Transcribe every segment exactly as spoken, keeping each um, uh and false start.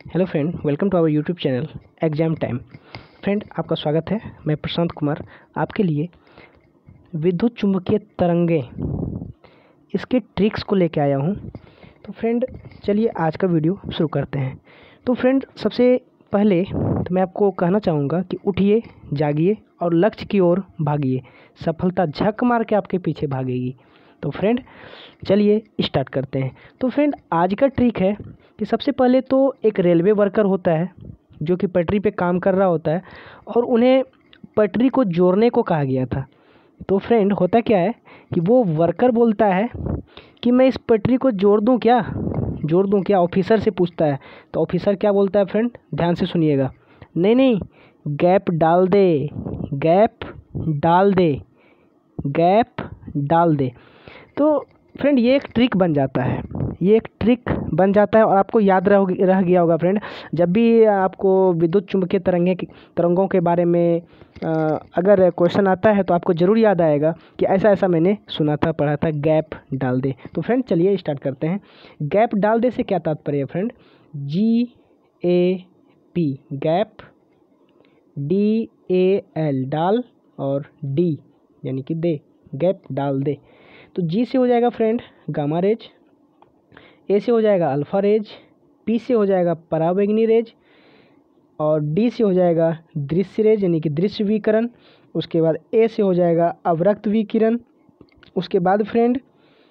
Hello friend, welcome to our YouTube channel exam time. Friend, आपका स्वागत है। मैं प्रशांत कुमार आपके लिए विद्युत चुम्बकीय तरंगे इसके ट्रिक्स को लेके आया हूँ। तो फ्रेंड, चलिए आज का वीडियो शुरू करते हैं। तो फ्रेंड, सबसे पहले तो मैं आपको कहना चाहूँगा कि उठिए, जागिए और लक्ष्य की ओर भागिए। सफलता झक मार के आपके पीछे भागेगी। तो फ्रेंड, चलिए स्टार्ट करते हैं। तो फ्रेंड, आज का ट्रिक है कि सबसे पहले तो एक रेलवे वर्कर होता है जो कि पटरी पे काम कर रहा होता है और उन्हें पटरी को जोड़ने को कहा गया था। तो फ्रेंड, होता क्या है कि वो वर्कर बोलता है कि मैं इस पटरी को जोड़ दूं क्या जोड़ दूं क्या ऑफिसर से पूछता है। तो ऑफिसर क्या बोलता है फ्रेंड, ध्यान से सुनिएगा। नहीं नहीं, गैप डाल दे, गैप डाल दे, गैप डाल दे। तो फ्रेंड, ये एक ट्रिक बन जाता है ये एक ट्रिक बन जाता है और आपको याद रह रह गया होगा फ्रेंड। जब भी आपको विद्युत चुम्बकीय तरंगे तरंगों के बारे में आ, अगर क्वेश्चन आता है तो आपको ज़रूर याद आएगा कि ऐसा ऐसा मैंने सुना था, पढ़ा था, गैप डाल दे। तो फ्रेंड, चलिए स्टार्ट करते हैं। गैप डाल दे से क्या तात्पर्य है friend? G A P, gap, D A L, डाल, और डी यानी कि दे, गैप डाल दे। तो जी से हो जाएगा फ्रेंड गामा रेज, ए से हो जाएगा अल्फ़ा रेज, पी से हो जाएगा पराबैंगनी रेज और डी से हो जाएगा दृश्य रेज यानी कि दृश्य विकिरण। उसके बाद ए से हो जाएगा अवरक्त विकिरण। उसके बाद फ्रेंड,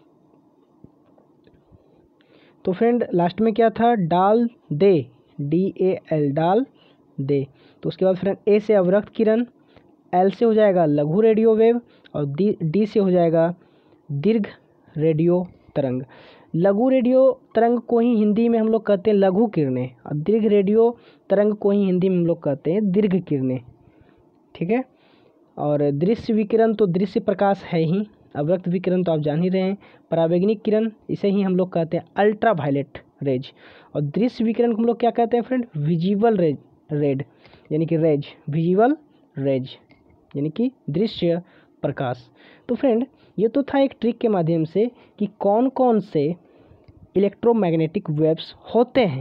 तो फ्रेंड लास्ट में क्या था? डाल दे, डी ए एल, डाल दे। तो उसके बाद फ्रेंड ए से अवरक्त किरण, एल से हो जाएगा लघु रेडियो वेव और डी डी से हो जाएगा दीर्घ रेडियो तरंग। लघु रेडियो तरंग को ही हिंदी में हम लोग कहते हैं लघु किरणें और दीर्घ रेडियो तरंग को ही हिंदी में हम लोग कहते हैं दीर्घ किरणें। ठीक है। और दृश्य विकिरण तो दृश्य प्रकाश है ही, अवरक्त विकिरण तो आप जान ही रहे हैं, पराबैंगनिक किरण इसे ही हम लोग कहते हैं अल्ट्रा वायलेट रेज और दृश्य विकिरण को हम लोग क्या कहते हैं फ्रेंड? विजिबल रेज रेड यानी कि रेज, विजिबल रेज यानी कि दृश्य प्रकाश। तो फ्रेंड, ये तो था एक ट्रिक के माध्यम से कि कौन कौन से इलेक्ट्रोमैग्नेटिक वेव्स होते हैं।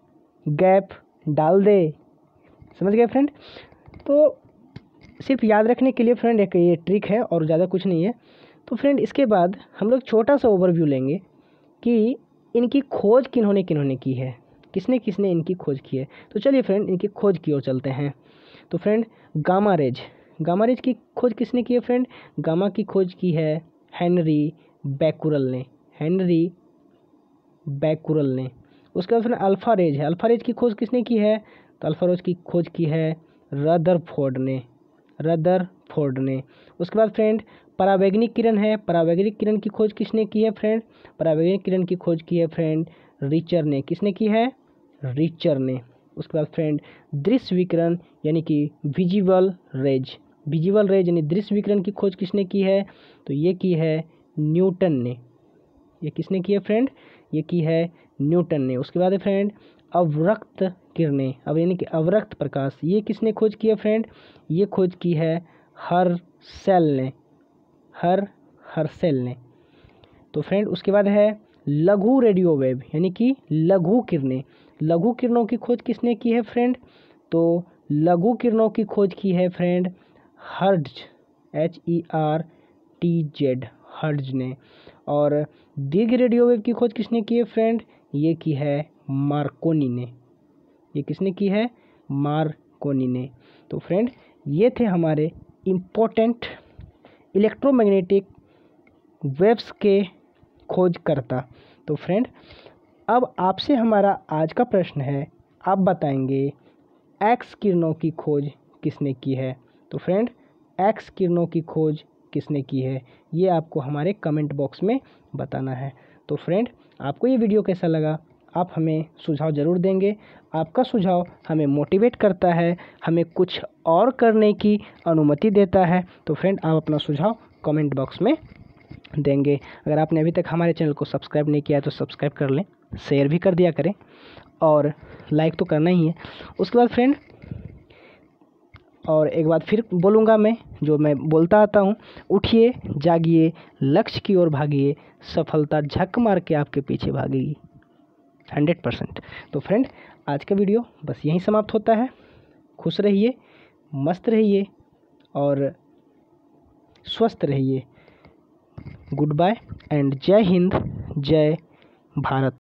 गैप डाल दे, समझ गए फ्रेंड? तो सिर्फ याद रखने के लिए फ्रेंड एक ये ट्रिक है और ज़्यादा कुछ नहीं है। तो फ्रेंड, इसके बाद हम लोग छोटा सा ओवरव्यू लेंगे कि इनकी खोज किन्होंने किन्होंने की है, किसने किसने इनकी खोज की है। तो चलिए फ्रेंड, इनकी खोज की ओर चलते हैं। तो friend, gamma rays gamma rays की खोज किसने की है फ्रेंड? गामा की खोज की है हेनरी बैकुरल ने, हेनरी बैकुरल ने। उसके बाद फ्रेंड अल्फ़ा रेज है, अल्फ़ा रेज की खोज किसने की है? तो अल्फ़ा रेज की खोज की है रदरफोर्ड ने, रदरफोर्ड ने। उसके बाद फ्रेंड पराबैंगनिक किरण है, पराबैंगनिक किरण की खोज किसने की है फ्रेंड? पराबैंगनिक किरण की खोज की है फ्रेंड रिचर ने। किसने की है? रिचर ने। उसके बाद फ्रेंड दृश्य विकिरण यानी कि विजिबल रेज, विजिबल रेज यानी दृश्य विकिरण की खोज किसने की है? तो ये की है न्यूटन ने। ये किसने की है फ्रेंड? ये की है न्यूटन ने। उसके बाद है फ्रेंड अवरक्त किरणें, अब यानी कि अवरक्त प्रकाश, ये किसने खोज की है फ्रेंड? ये खोज की है हर्शेल ने, हर हर्शेल ने। तो फ्रेंड, उसके बाद है लघु रेडियो वेव यानी कि लघु किरणें, लघु किरणों की खोज किसने की है फ्रेंड? तो लघु किरणों की खोज की है friend Hertz, H E R T Z, Hertz ने। और दीर्घ रेडियो वेव की खोज किसने की है फ्रेंड? ये की है मार्कोनी ने। ये किसने की है? मार्कोनी ने। तो फ्रेंड, ये थे हमारे इम्पोर्टेंट इलेक्ट्रोमैग्नेटिक वेव्स के खोजकर्ता। तो फ्रेंड, अब आपसे हमारा आज का प्रश्न है, आप बताएंगे एक्स किरणों की खोज किसने की है। तो फ्रेंड, एक्स किरणों की खोज किसने की है ये आपको हमारे कमेंट बॉक्स में बताना है। तो फ्रेंड, आपको ये वीडियो कैसा लगा? आप हमें सुझाव ज़रूर देंगे। आपका सुझाव हमें मोटिवेट करता है, हमें कुछ और करने की अनुमति देता है। तो फ्रेंड, आप अपना सुझाव कमेंट बॉक्स में देंगे। अगर आपने अभी तक हमारे चैनल को सब्सक्राइब नहीं किया है तो सब्सक्राइब कर लें, शेयर भी कर दिया करें और लाइक तो करना ही है। उसके बाद फ्रेंड, और एक बात फिर बोलूँगा मैं, जो मैं बोलता आता हूँ, उठिए, जागिए, लक्ष्य की ओर भागिए, सफलता झक मार के आपके पीछे भागेगी। Hundred percent. तो फ्रेंड आज का वीडियो बस यहीं समाप्त होता है। खुश रहिए, मस्त रहिए और स्वस्थ रहिए। गुड बाय एंड जय हिंद, जय भारत।